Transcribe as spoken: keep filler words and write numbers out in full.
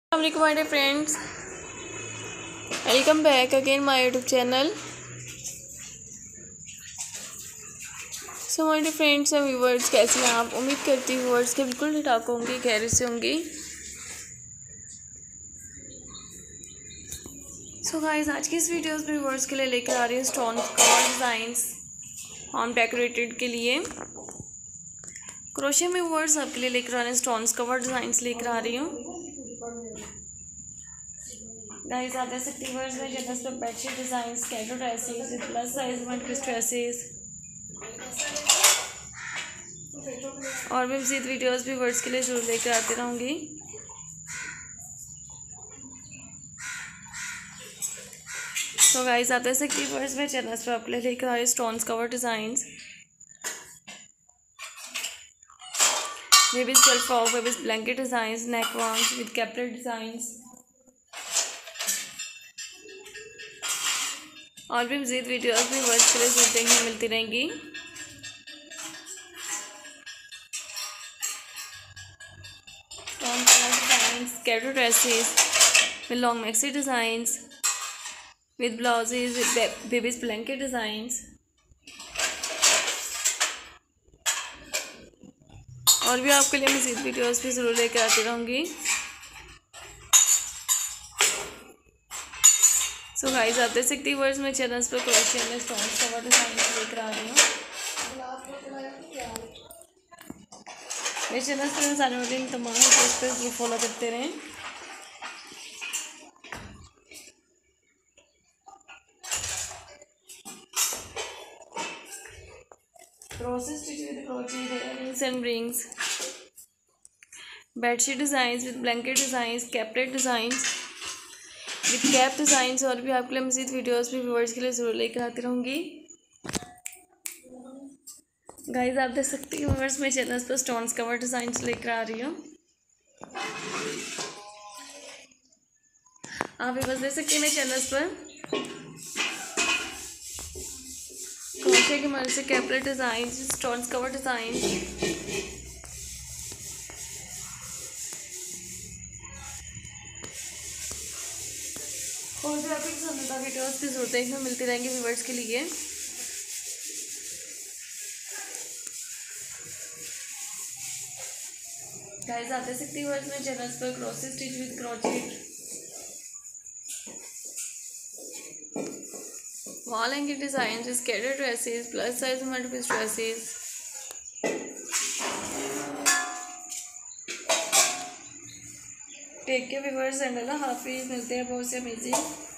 अस्सलाम my dear friends, welcome back again my YouTube channel. So my dear friends and viewers, कैसे हैं आप? उम्मीद करती हूँ व्यूवर्स के बिल्कुल ठीक ठाक होंगी, खैरियत से होंगी। सो गाइस, आज की इस वीडियोस में व्यूवर्स के लिए लेकर आ रही हूँ stone cover designs home decorated के लिए। क्रोशे में व्यूवर्स आपके लिए लेकर आ रहे हैं स्टोन्स कवर डिज़ाइंस लेकर आ रही हूँ। गाइस, आप देख सकते हैं में जगह पर बेडशीट डिज़ाइन, कैटो dresses, plus size one piece dresses और भी मज़ीद वीडियोस भी वर्ड्स के लिए जरूर लेकर आती रहूँगी। तो गाइस, आप देख सकते हैं वर्ड्स में चैनल्स पर आपके लिए लेकर आए stones cover designs, babies girl frock, babies blanket designs, neck warms with capelet designs और भी मज़ीद वीडियोस भी वर्ड्स के लिए जरूर देखने मिलती रहेंगी। स्टोन कवर डिज़ाइंस, कैटो dresses with long maxi designs, with blouses, with baby's blanket designs और भी आपके लिए मज़ीद वीडियोस भी ज़रूर लेकर आती रहूँगी। सो गाइस, आप देख सकती हैं वर्ड्स में चैनल्स पर क्रोशे में स्टोन कवर डिज़ाइन लेकर आ रही हूँ। मेरे चैनल्स पर आने वाले तमाम वीडियोस पर जरूर फॉलो करते रहें। Crochet stitch with crochet earrings and rings, bedsheet designs with blanket designs, caplet designs with cap designs और भी आपके लिए मज़ीद वीडियोस भी व्यूअर्स के लिए ज़रूर लेकर आती रहूँगी। गाइस, आप देख सकते हैं व्यूअर्स मैं चैनल्स पर स्टोन्स कवर डिज़ाइंस लेकर आ रही हूँ। आप भी बस देख सकते हैं मेरे चैनल्स पर क्रोशे की मदद से capelet design, stones cover design और भी आपकी पसंदीदा वीडियोस भी जरूर देखने मिलती रहेंगी व्यूअर्स के लिए। गाइस, आप देख सकते हैं व्यूअर्स में चैनल्स पर crochet stitch with crochet, wall hanging designs, scattered dresses, plus size multiple dresses टेक के व्यूअर्स एंड अल्लाह हाफिज़। मिलते हैं बहुत से अमेजिंग